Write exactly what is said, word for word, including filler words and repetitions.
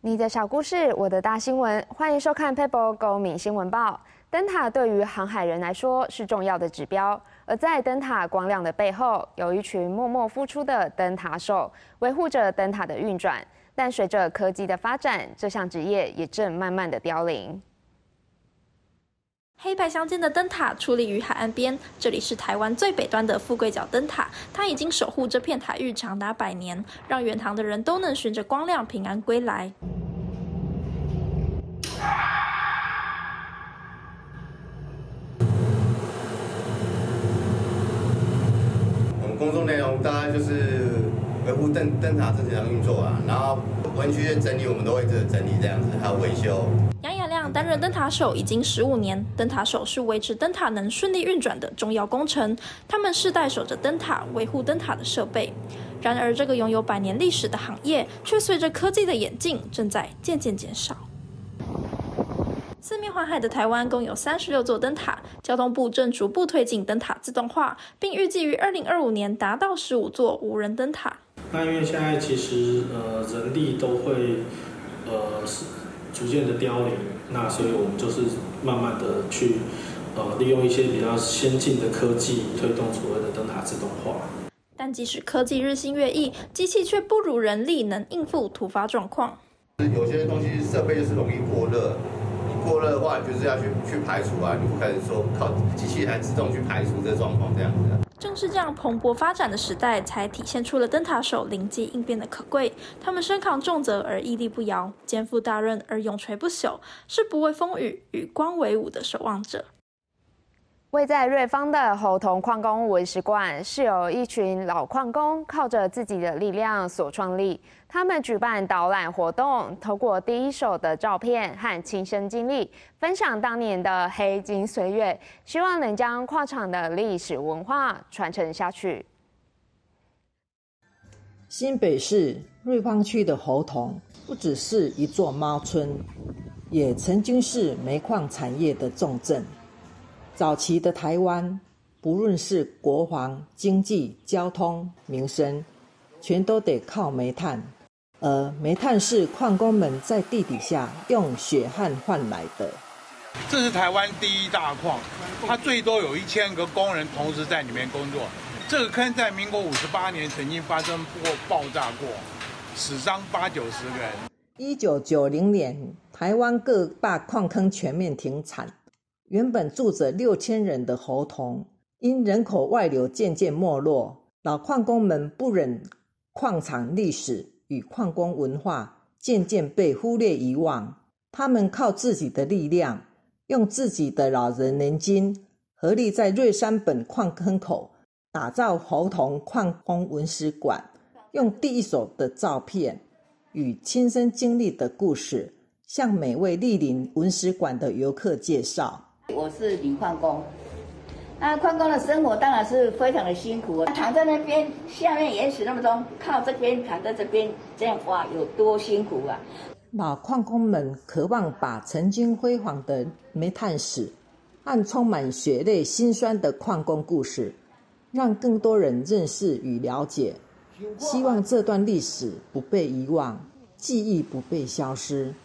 你的小故事，我的大新闻，欢迎收看 Pebble 公民新闻报。灯塔对于航海人来说是重要的指标，而在灯塔光亮的背后，有一群默默付出的灯塔手，维护着灯塔的运转。但随着科技的发展，这项职业也正慢慢的凋零。 黑白相间的灯塔矗立于海岸边，这里是台湾最北端的富贵角灯塔，它已经守护这片海域长达百年，让远航的人都能循着光亮平安归来。 我们工作内容大概就是维护灯灯塔正常运作啊，然后文区的整理我们都会整理这样子，还有维修。 杨雅亮担任灯塔手已经十五年，灯塔手是维持灯塔能顺利运转的重要工程，他们世代守着灯塔，维护灯塔的设备。然而，这个拥有百年历史的行业，却随着科技的演进，正在渐渐减少。四面环海的台湾共有三十六座灯塔，交通部正逐步推进灯塔自动化，并预计于二零二五年达到十五座无人灯塔。 那因为现在其实呃人力都会呃逐渐的凋零，那所以我们就是慢慢的去呃利用一些比较先进的科技，推动所谓的灯塔自动化。 但即使科技日新月异，机器却不如人力能应付突发状况。 有些东西设备就是容易过热。过热的话，你就是要去去排除啊，你不可能说靠机器来自动去排除这状况这样子。 正是这样蓬勃发展的时代，才体现出了灯塔手灵机应变的可贵。他们身扛重责而屹立不摇，肩负大任而永垂不朽，是不畏风雨、与光为伍的守望者。 位在瑞芳的猴硐矿工文史馆，是由一群老矿工靠着自己的力量所创立。他们举办导览活动，透过第一手的照片和亲身经历，分享当年的黑金岁月，希望能将矿场的历史文化传承下去。 新北市瑞芳区的猴硐不只是一座猫村，也曾经是煤矿产业的重镇。早期的台湾，不论是国防、经济、交通、民生，全都得靠煤炭，而煤炭是矿工们在地底下用血汗换来的。 这是台湾第一大矿，它最多有一千个工人同时在里面工作。这个坑在民国五十八年曾经发生过爆炸过，死伤八九十个人。 一九九零年，台湾各大矿坑全面停产。原本住着六千人的猴硐，因人口外流渐渐没落，老矿工们不忍矿场历史与矿工文化渐渐被忽略遗忘，他们靠自己的力量，用自己的老人年金，合力在瑞山本矿坑口打造猴硐矿工文史馆，用第一手的照片与亲身经历的故事，向每位莅临文史馆的游客介绍。 我是女矿工，那矿工的生活当然是非常的辛苦，躺在那边，下面岩石那么重，靠这边躺在这边，这样哇，有多辛苦啊！ 老矿工们渴望把曾经辉煌的煤炭史和充满血泪辛酸的矿工故事，让更多人认识与了解，希望这段历史不被遗忘，记忆不被消失。